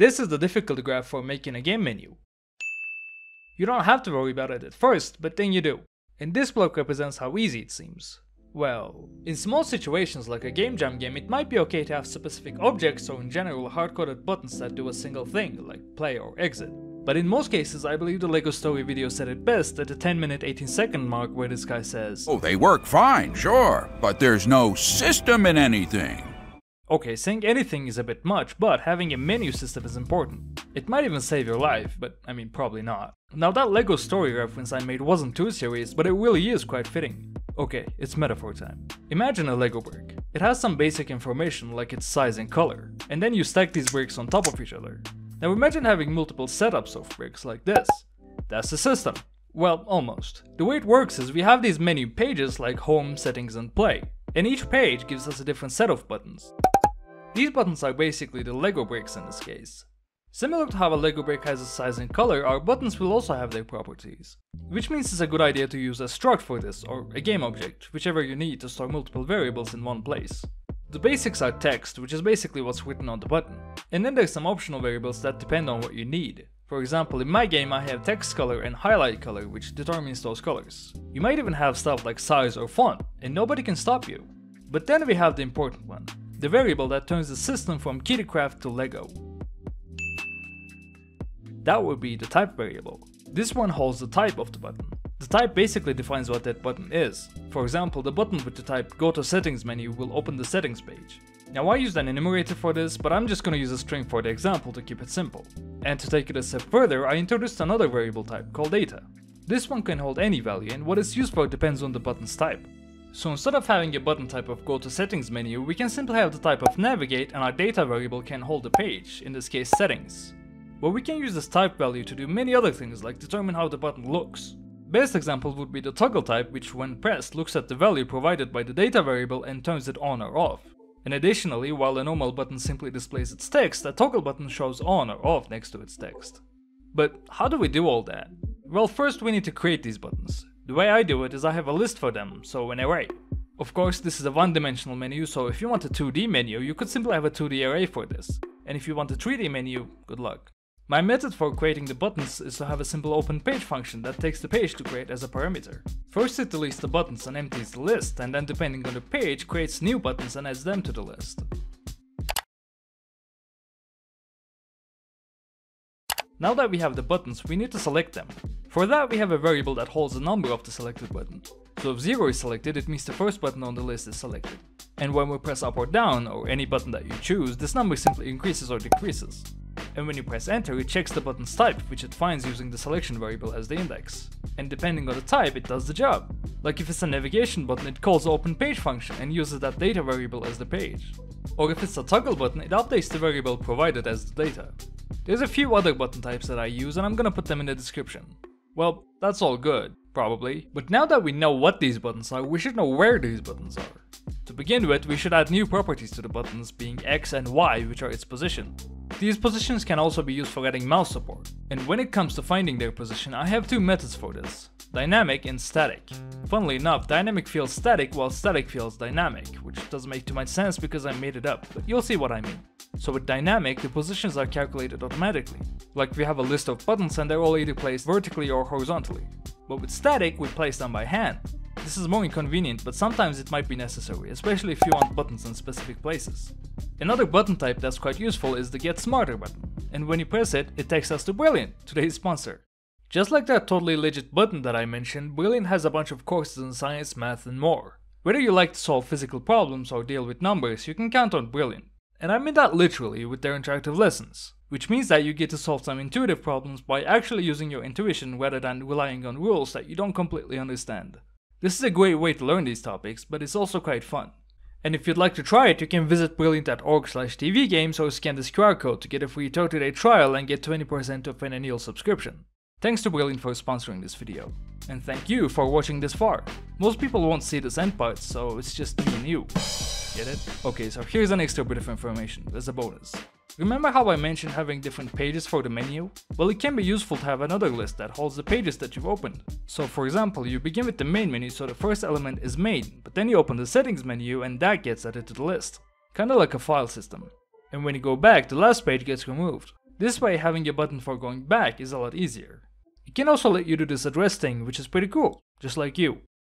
This is the difficulty graph for making a game menu. You don't have to worry about it at first, but then you do. And this block represents how easy it seems. Well, in small situations like a game jam game, it might be okay to have specific objects or in general hard-coded buttons that do a single thing, like play or exit. But in most cases, I believe the LEGO Story video said it best at the 10-minute 18-second mark where this guy says, "Oh, they work fine, sure, but there's no system in anything." Okay, saying anything is a bit much, but having a menu system is important. It might even save your life, but I mean probably not. Now that LEGO Story reference I made wasn't too serious, but it really is quite fitting. Okay, it's metaphor time. Imagine a LEGO brick. It has some basic information like its size and color, and then you stack these bricks on top of each other. Now imagine having multiple setups of bricks like this. That's the system. Well, almost. The way it works is we have these menu pages like home, settings and play, and each page gives us a different set of buttons. These buttons are basically the LEGO bricks in this case. Similar to how a LEGO brick has a size and color, our buttons will also have their properties. Which means it's a good idea to use a struct for this, or a game object, whichever you need to store multiple variables in one place. The basics are text, which is basically what's written on the button. And then there's some optional variables that depend on what you need. For example, in my game I have text color and highlight color, which determines those colors. You might even have stuff like size or font, and nobody can stop you. But then we have the important one. The variable that turns the system from Kittycraft to LEGO. That would be the type variable. This one holds the type of the button. The type basically defines what that button is. For example, the button with the type Go to Settings menu will open the settings page. Now I used an enumerator for this, but I'm just gonna use a string for the example to keep it simple. And to take it a step further, I introduced another variable type called data. This one can hold any value, and what it's used for depends on the button's type. So instead of having a button type of Go to Settings menu, we can simply have the type of Navigate, and our data variable can hold the page, in this case settings. But we can use this type value to do many other things like determine how the button looks. Best example would be the toggle type, which when pressed looks at the value provided by the data variable and turns it on or off. And additionally, while a normal button simply displays its text, a toggle button shows on or off next to its text. But how do we do all that? Well, first we need to create these buttons. The way I do it is I have a list for them, so an array. Of course, this is a one-dimensional menu, so if you want a 2D menu, you could simply have a 2D array for this. And if you want a 3D menu, good luck. My method for creating the buttons is to have a simple open page function that takes the page to create as a parameter. First it deletes the buttons and empties the list, and then depending on the page creates new buttons and adds them to the list. Now that we have the buttons, we need to select them. For that we have a variable that holds the number of the selected button. So if 0 is selected, it means the first button on the list is selected. And when we press up or down, or any button that you choose, this number simply increases or decreases. And when you press enter, it checks the button's type, which it finds using the selection variable as the index. And depending on the type, it does the job. Like if it's a navigation button, it calls the open page function and uses that data variable as the page. Or if it's a toggle button, it updates the variable provided as the data. There's a few other button types that I use and I'm gonna put them in the description. Well, that's all good, probably. But now that we know what these buttons are, we should know where these buttons are. To begin with, we should add new properties to the buttons, being X and Y, which are its position. These positions can also be used for adding mouse support. And when it comes to finding their position, I have two methods for this. Dynamic and static. Funnily enough, dynamic feels static while static feels dynamic, which doesn't make too much sense because I made it up, but you'll see what I mean. So with dynamic, the positions are calculated automatically. Like we have a list of buttons and they're all either placed vertically or horizontally. But with static, we place them by hand. This is more inconvenient, but sometimes it might be necessary, especially if you want buttons in specific places. Another button type that's quite useful is the Get Smarter button, and when you press it, it takes us to Brilliant, today's sponsor. Just like that totally legit button that I mentioned, Brilliant has a bunch of courses in science, math and more. Whether you like to solve physical problems or deal with numbers, you can count on Brilliant. And I mean that literally with their interactive lessons, which means that you get to solve some intuitive problems by actually using your intuition rather than relying on rules that you don't completely understand. This is a great way to learn these topics, but it's also quite fun. And if you'd like to try it, you can visit brilliant.org/tvgames or scan this QR code to get a free 30-day trial and get 20% off an annual subscription. Thanks to Brilliant for sponsoring this video. And thank you for watching this far. Most people won't see this end part, so it's just me and you. Get it? Okay, so here's an extra bit of information as a bonus. Remember how I mentioned having different pages for the menu? Well, it can be useful to have another list that holds the pages that you've opened. So for example, you begin with the main menu, so the first element is main, but then you open the settings menu and that gets added to the list. Kinda like a file system. And when you go back, the last page gets removed. This way, having a button for going back is a lot easier. It can also let you do this address thing, which is pretty cool, just like you.